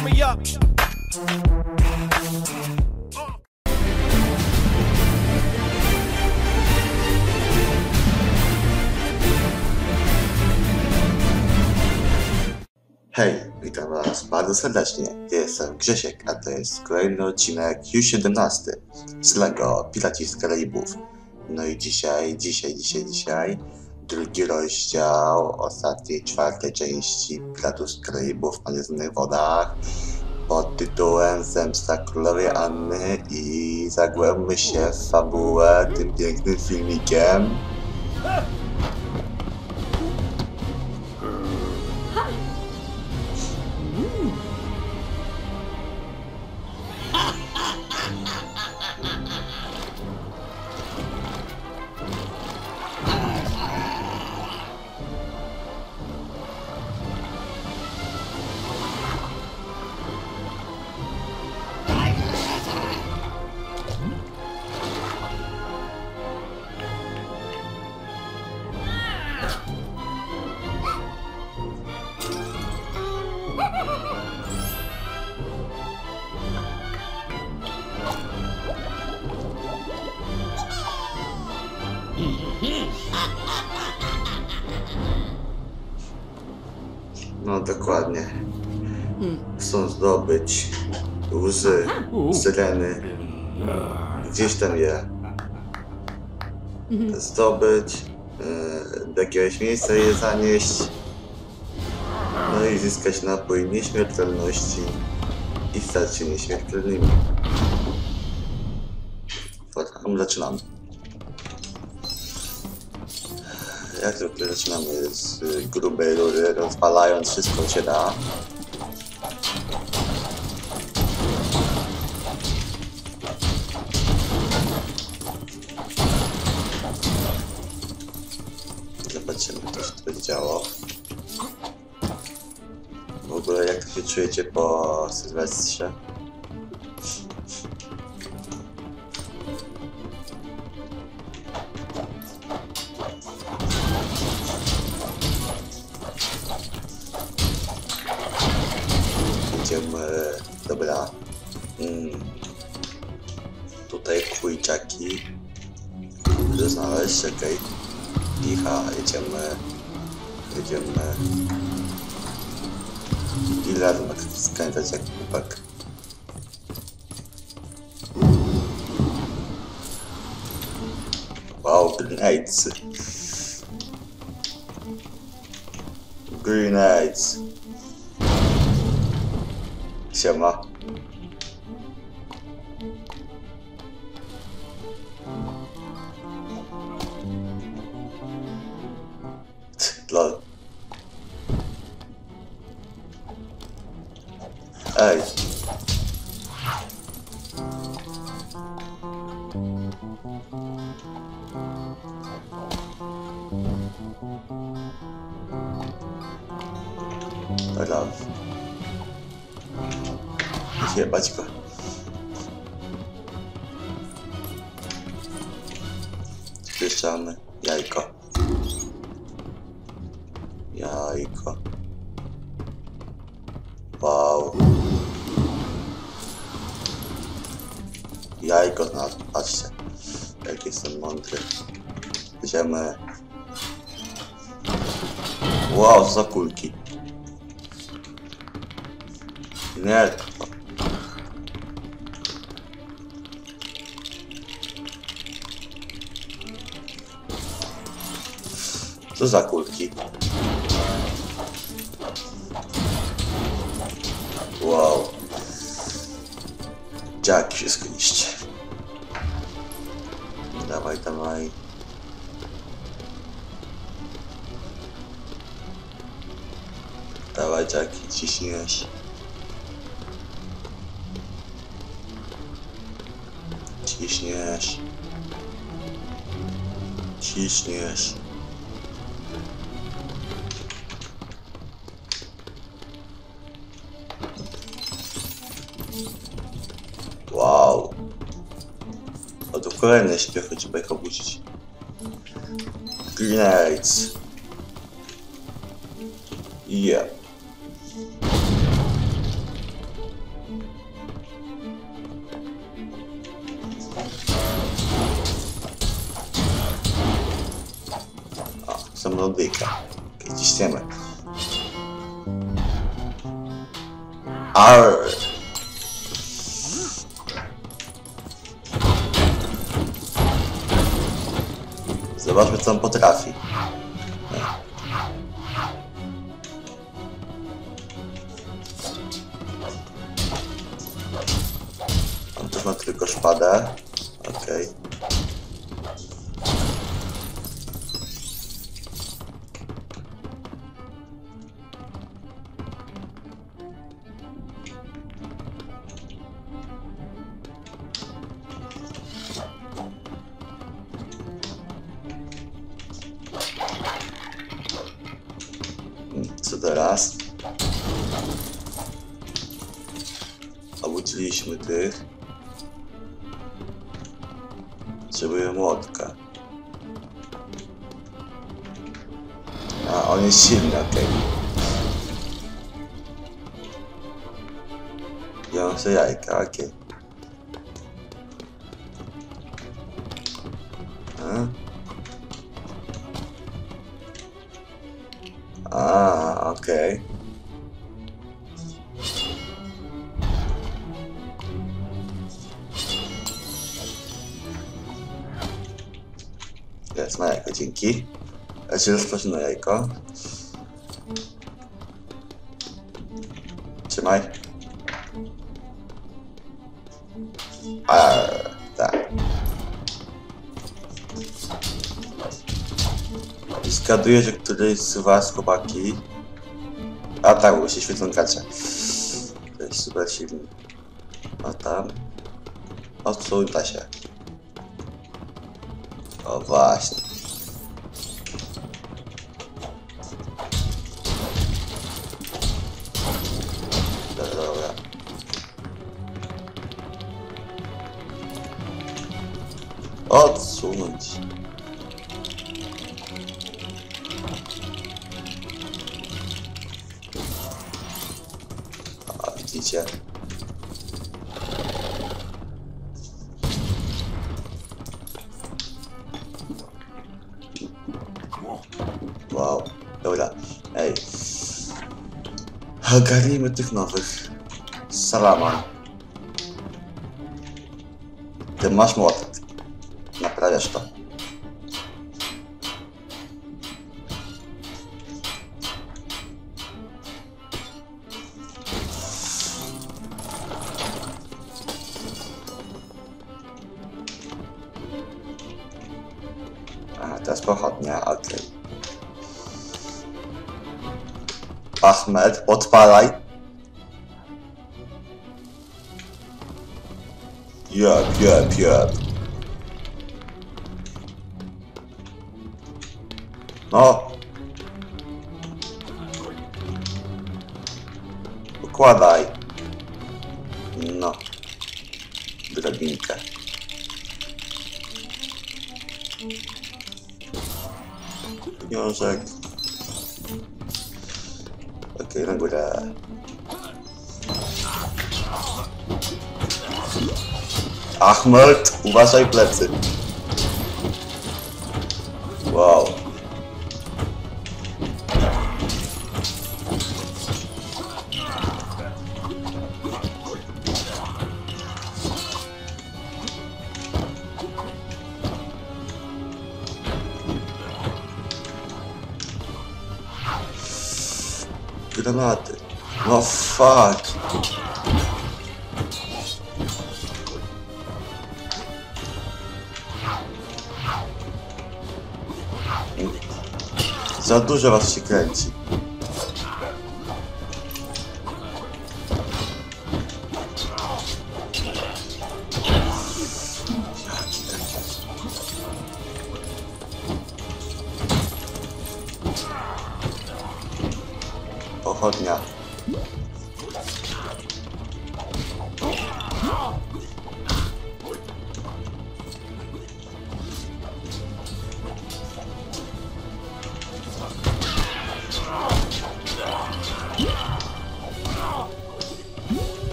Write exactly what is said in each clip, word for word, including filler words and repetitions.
turn me up. Hej, witam was bardzo serdecznie. Jestem Grzesiek, a to jest kolejny odcinek, już siedemnasty z LEGO Piraci z Karaibów. No i dzisiaj, dzisiaj, dzisiaj, dzisiaj drugi rozdział ostatniej, czwartej części Piratów z Karaibów w Maleznych Wodach pod tytułem Zemsta Królowej Anny i zagłębmy się w fabułę tym pięknym filmikiem. No dokładnie. Chcą zdobyć łzy, syreny. Gdzieś tam je zdobyć, yy, do jakiegoś miejsca je zanieść. No i zyskać napój nieśmiertelności i stać się nieśmiertelnymi. Potem zaczynamy. Jak zwykle zaczynamy z grubej rury, rozwalając wszystko, co się da. Zobaczymy, co się tu będzie działo. W ogóle jak się czujecie po Sylwestrze? Dobra, hmm. Tutaj kujczaki, muszę znaleźć, czekaj, icha, jedziemy, jedziemy, ile razy mogę skręcać jak kubek. Wow, grenades, grenades. Siema. Lol. Ej. Dobra. Jebać go. Przyszczamy jajko. Jajko. Wow. Jajko znalazłem, patrzcie. Jak jestem mądry. Idziemy. Wow, za kulki. Nie. Co za kulki? Wow. Jack się skliście. Dawaj, dawaj. Dawaj, Jackie, ciśniesz. Ciśniesz. Ciśniesz. Wow. O, to kolejne śpiechy, trzeba ich obudzić. Grenades. Yeah. Co melodyjka. Okay, ciśniemy. Arr! Zobaczmy, co on potrafi. On też ma tylko szpadę. Okej. Okay. Co teraz? Obudziliśmy tych. Potrzebuję młotka. A, on jest silny, okej. Okay. Ja mam sobie jajka, okej. Okay. A, okej. Okay. Jest na jajko, dzięki. Ja się rozproszę na jajko. Trzymaj. Arr, tak. Zgaduję, że któryś z was, chłopaki... A tak, bo się świecą kacze. To jest super silny. O tam. Odsuń się. O właśnie. Dobra, dobra. Odsunąć. A widzicie? Wow, dobra, ej. Ogarnijmy tych nowych. Salaman. Ty masz młotek. Naprawiasz to. Aha, teraz pochodnia, okej. Okay. Ahmed, odpalaj. Jep, jep, jep. No. Układaj. No. Drabinkę. Pieniążek. Okej, okay, na górę. Ahmed, uważaj plecy. Wow. Granaty. No fuck. Za dużo was się kręci. Pochodnia.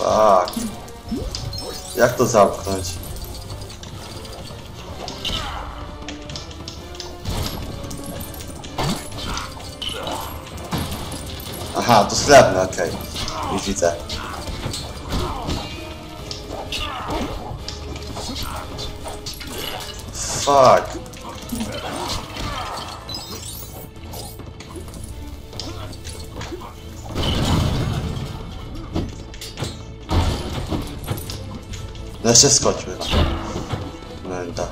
Fuck. Jak to zamknąć? Aha, to srebrne, okej. Okay. Już widzę. Fuck. No jeszcze skończmy. Menda.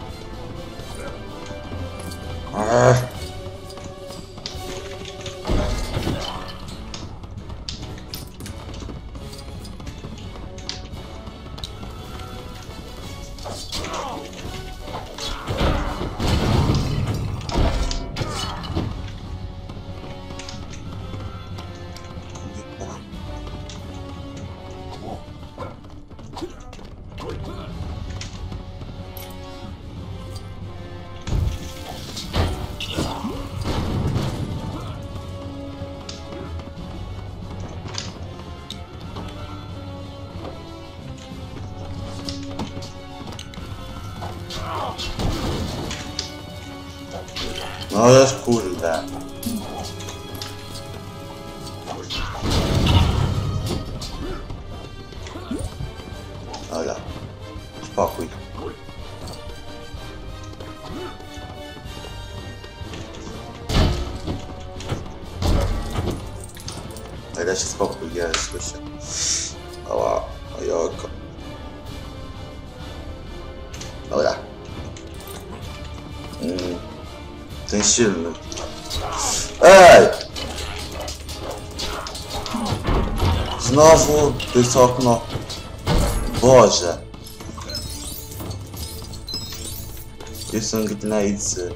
No już kurde. Dobra. Spokój. Daj się spokój, jest, słyszę. Ała, ojoko. Dobra. Mm. Ten silny. Ej! Znowu jest okno. Boże. Gdzie są gnade'sy?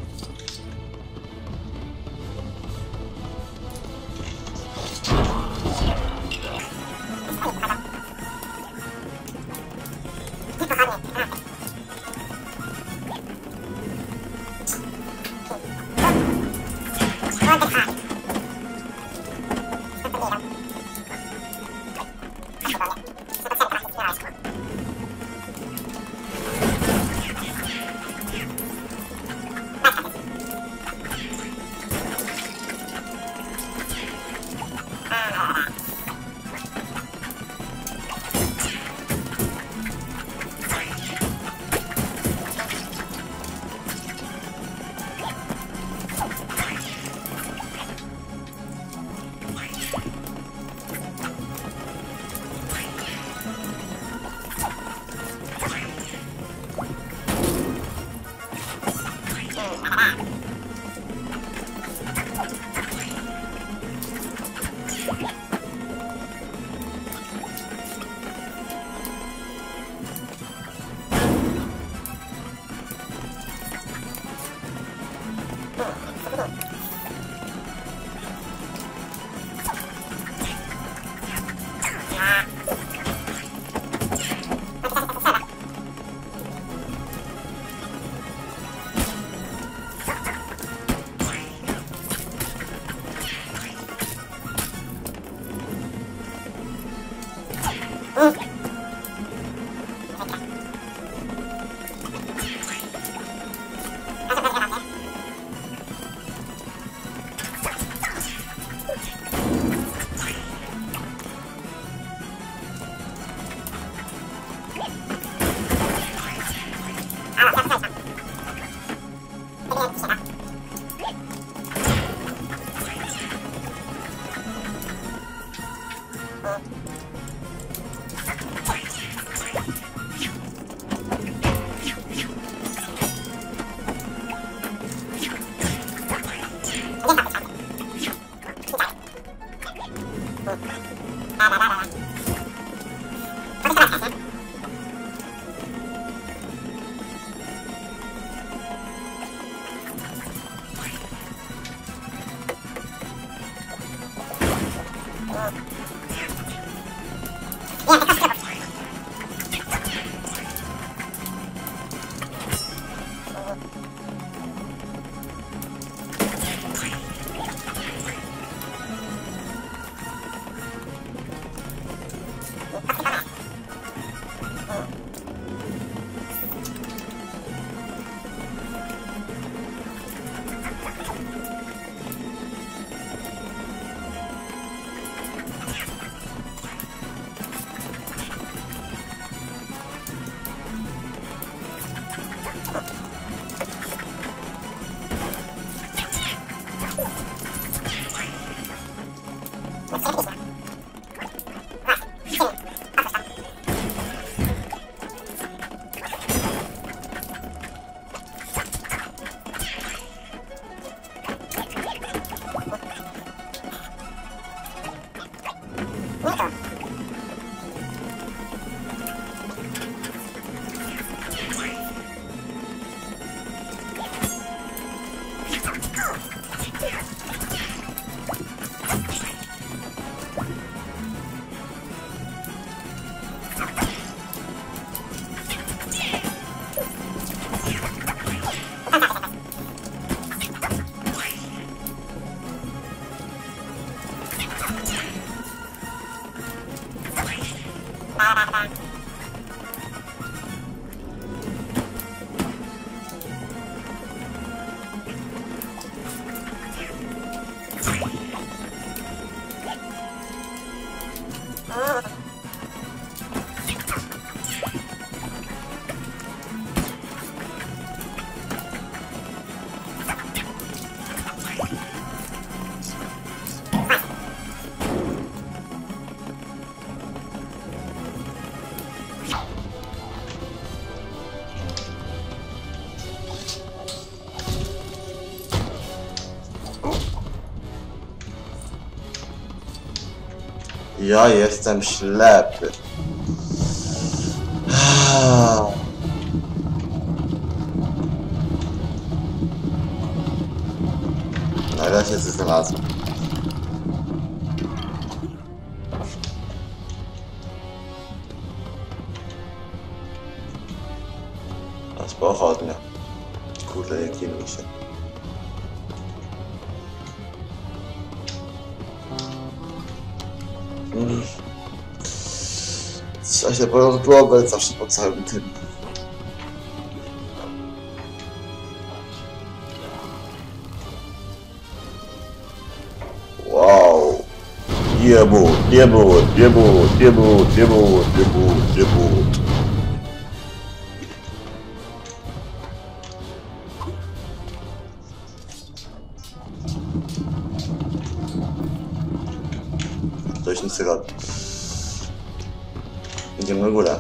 Let's go. Ja jestem ślepy. Nareszcie się znalazłem. Aż pochodnia. Kurde, jak inny się. Mm. Trzeba się porozglądać zawsze po całym tym. Wow. Nie było, nie było, nie było, nie było, nie było, nie było, nie było. Coś nic nie robi. Idziemy na górę.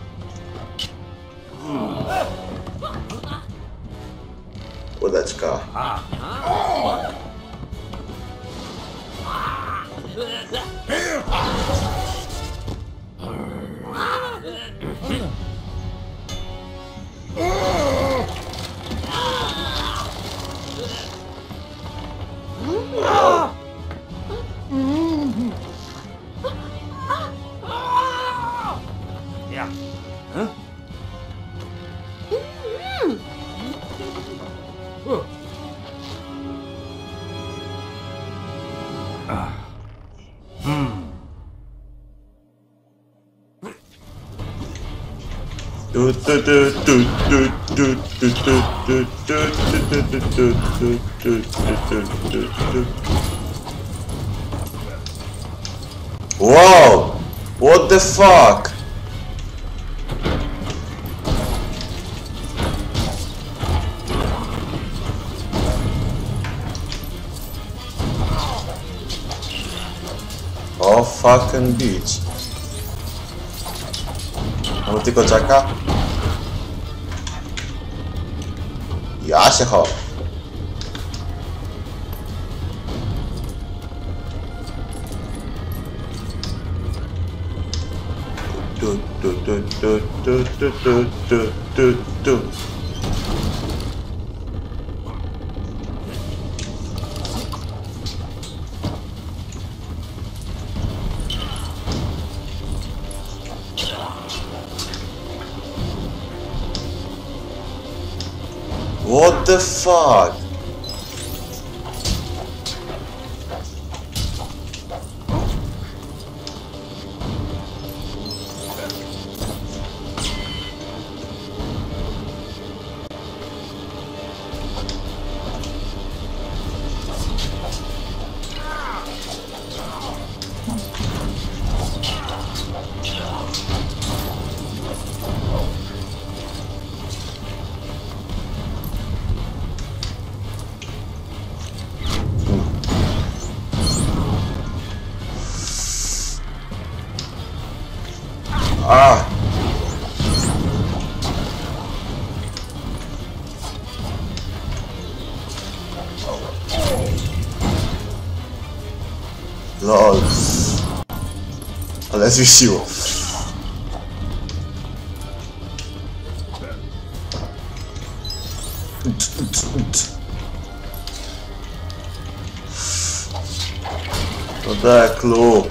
Łódeczka. Ja. Huh? Wow! What the fuck? Oh fucking bitch. Mamy tylko Jacka? Ja się chowam. Du, du, du, du, du, du, du, du, du, du. What the fuck? Ah! Lol. Ale zwiesiło. No Deklu!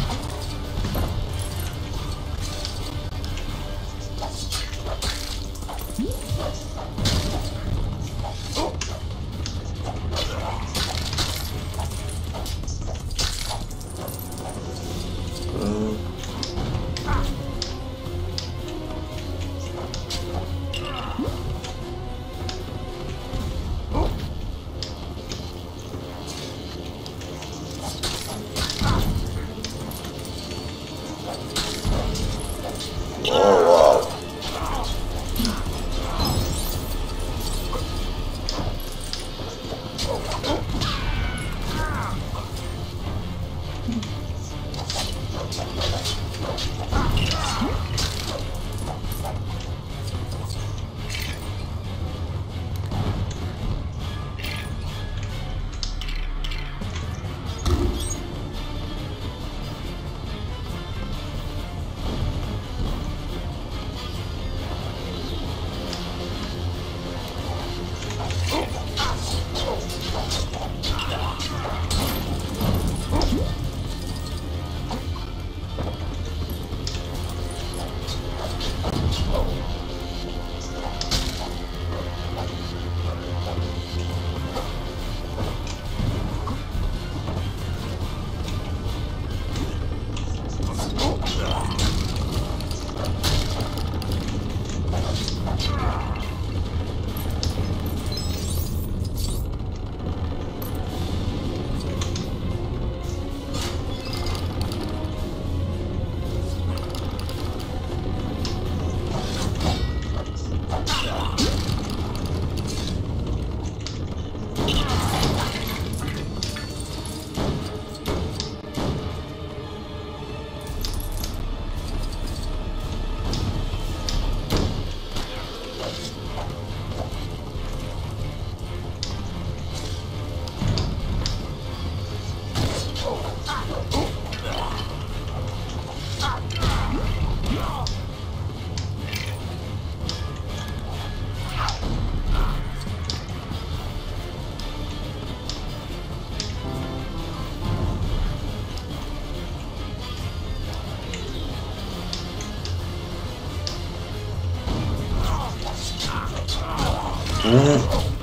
Mm.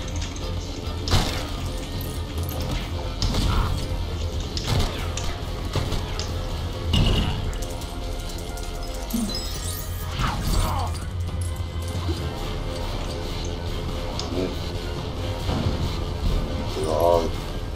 Lol.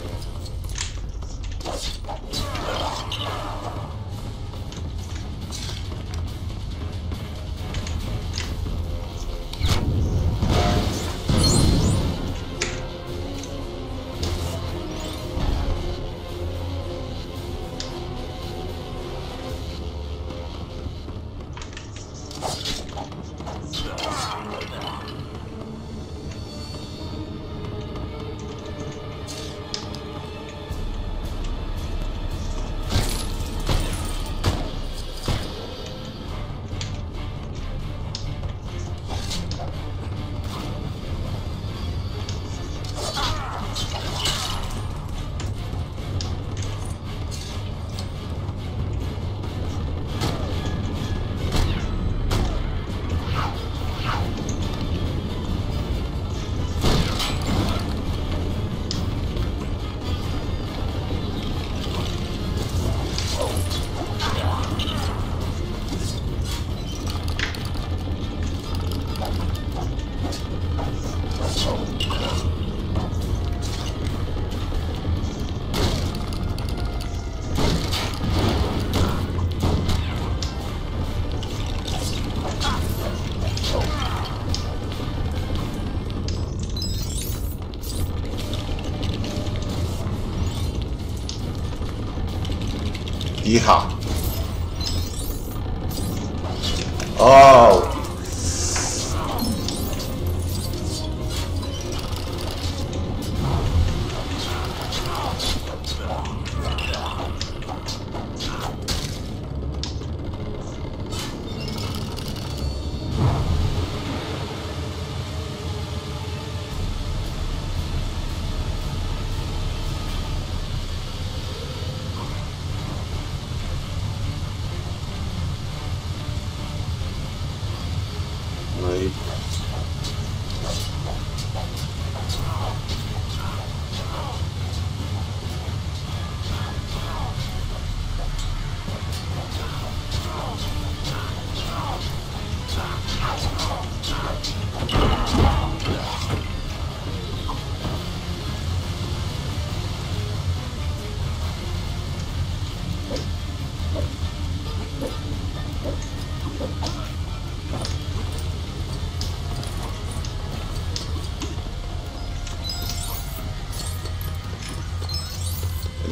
Yeehaw. Oh.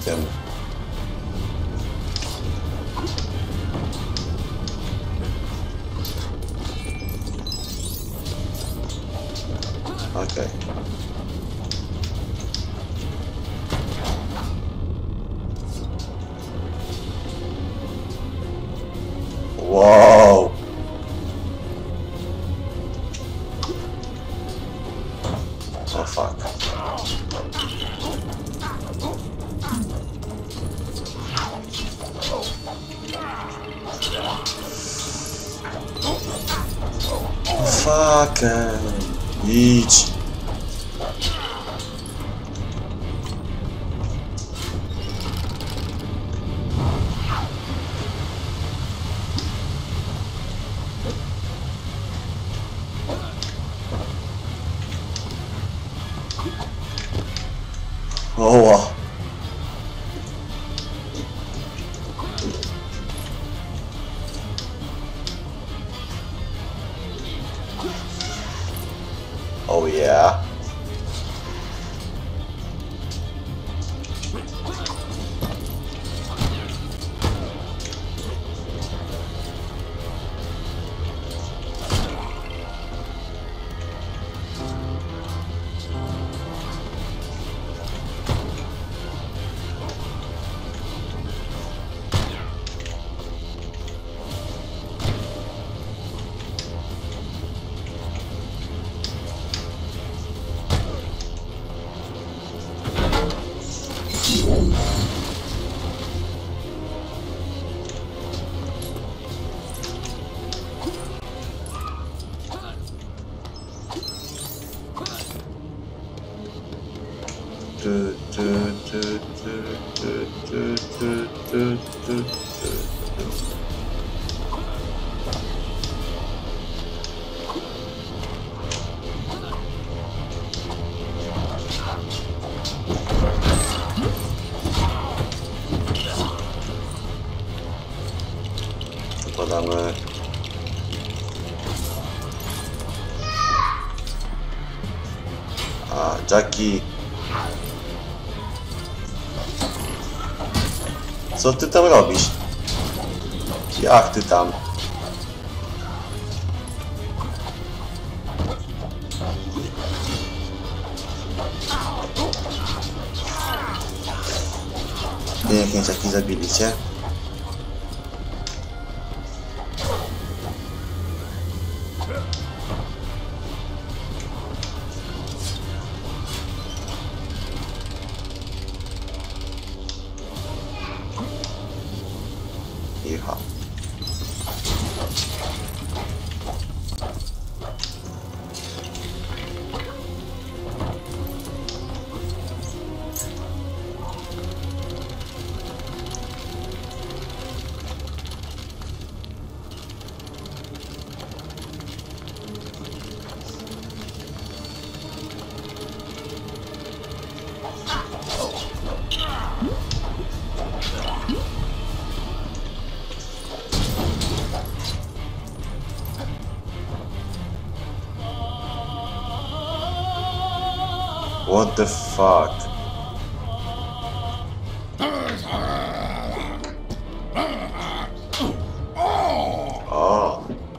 tym. Okej. Okay. Wow. Oh fuck. Fuck. Idź. Oła. Oh yeah. Du, du, du, du, du, du, du, du, du, du. Podamy. A, Jackie. Co ty tam robisz? Jak ty tam? Pięknie, Jackie, zabiliście. Iha. What the fuck? Oh.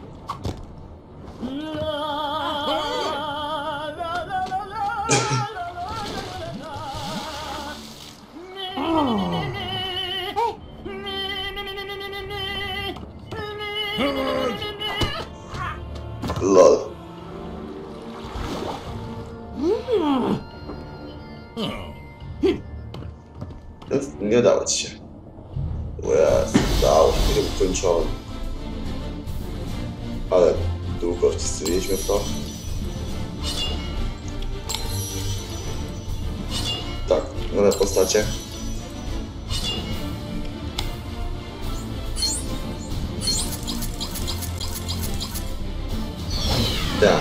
Lol. Nie udało ci się. Yes, udało się, film kończony. Ale długo wcisnęliśmy w to. Tak, nowe postacie. Tak.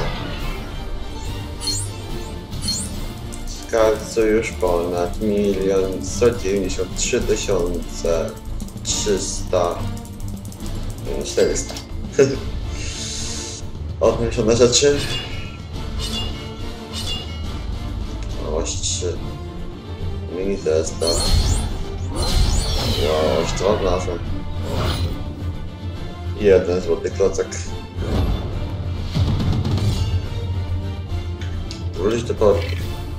Skarcu już ponad milion sto dziewięćdziesiąt trzy tysiące trzysta czterysta. Odniesione rzeczy. Oś trzy. Mini zestaw. Wow, już to odnalazłem. Jeden złoty klocek. Wrócić do portu.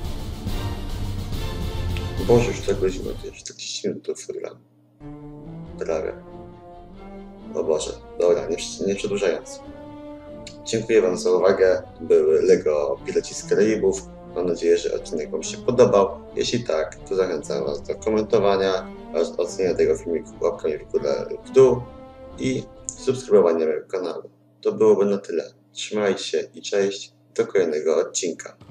Boże, już tak godzina, to już czterdzieści minut to wygram. Prawie. O Boże, dobra, nie, nie przedłużając. Dziękuję Wam za uwagę. Były LEGO Piloci z Karaibów. Mam nadzieję, że odcinek Wam się podobał. Jeśli tak, to zachęcam Was do komentowania oraz oceniania tego filmiku łapkami w górę lub w dół i subskrybowania mojego kanału. To byłoby na tyle. Trzymajcie się i cześć. Do kolejnego odcinka.